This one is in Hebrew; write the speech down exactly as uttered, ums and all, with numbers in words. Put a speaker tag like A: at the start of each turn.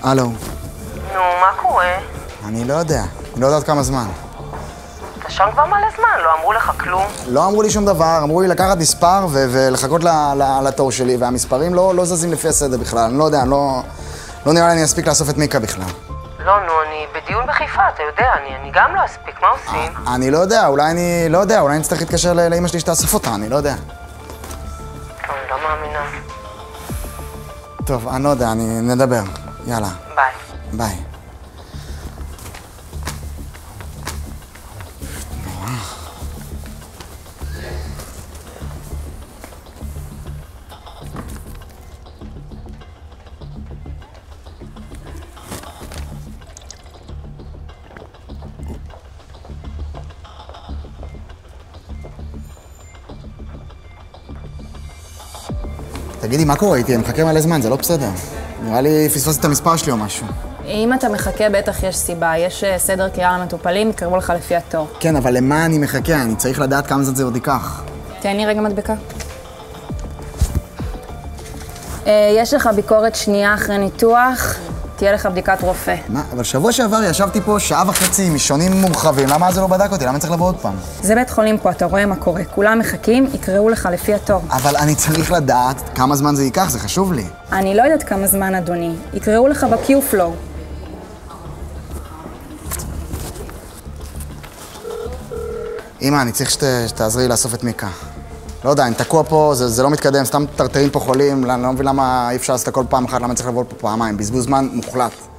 A: הלו.
B: נו, מה קורה?
A: אני לא יודע. אני לא יודע עוד כמה זמן.
B: אתה שם כבר מלא זמן, לא אמרו לך כלום?
A: לא אמרו לי שום דבר, אמרו לי לקחת מספר ו- ולחכות ל- ל- לתור שלי, והמספרים לא, לא זזים לפי הסדר בכלל. אני לא יודע, אני לא, לא נראה לי אני אספיק לאסוף את מיקה בכלל.
B: לא, נו, אני בדיון בחיפה, אתה יודע, אני, אני גם לא אספיק, מה עושים?
A: אני לא יודע, אולי אני לא יודע, אולי אני צריך להתקשר ל- לאמא שלי שתאסוף אותה, אני לא יודע.
B: אני לא מאמינה.
A: טוב, אני לא יודע, אני נדבר. יאללה.
B: ביי.
A: ביי. תגידי, מה קורה איתי? אני מחכה מלא זמן, זה לא בסדר. נראה לי פספסתי את המספר שלי או משהו.
C: אם אתה מחכה, בטח יש סיבה. יש סדר קריאה למטופלים, יתקרבו לך לפי התור.
A: כן, אבל למה אני מחכה? אני צריך לדעת כמה זמן זה עוד ייקח.
C: תן לי רגע מדבקה. יש לך ביקורת שנייה אחרי ניתוח, תהיה לך בדיקת רופא.
A: מה? אבל שבוע שעבר ישבתי פה שעה וחצי עם משעונים מורחבים, למה זה לא בדק אותי? למה אני צריך לבוא עוד פעם?
C: זה בית חולים פה, אתה רואה מה קורה. כולם מחכים, יקראו לך לפי התור.
A: אבל אני צריך לדעת כמה זמן זה ייקח, זה חשוב לי.
C: אני לא יודעת כמה זמן, אדוני. יקראו לך ב-Q-Flow.
A: אמא, אני צריך שת, שתעזרי לאסוף את מיקה. לא יודע, אני תקוע פה, זה, זה לא מתקדם, סתם טרטרים פה חולים, אני לא מבין למה אי אפשר לעשות הכל פעם אחת, למה אני צריך לבוא פה פעמיים, בזבוז זמן מוחלט.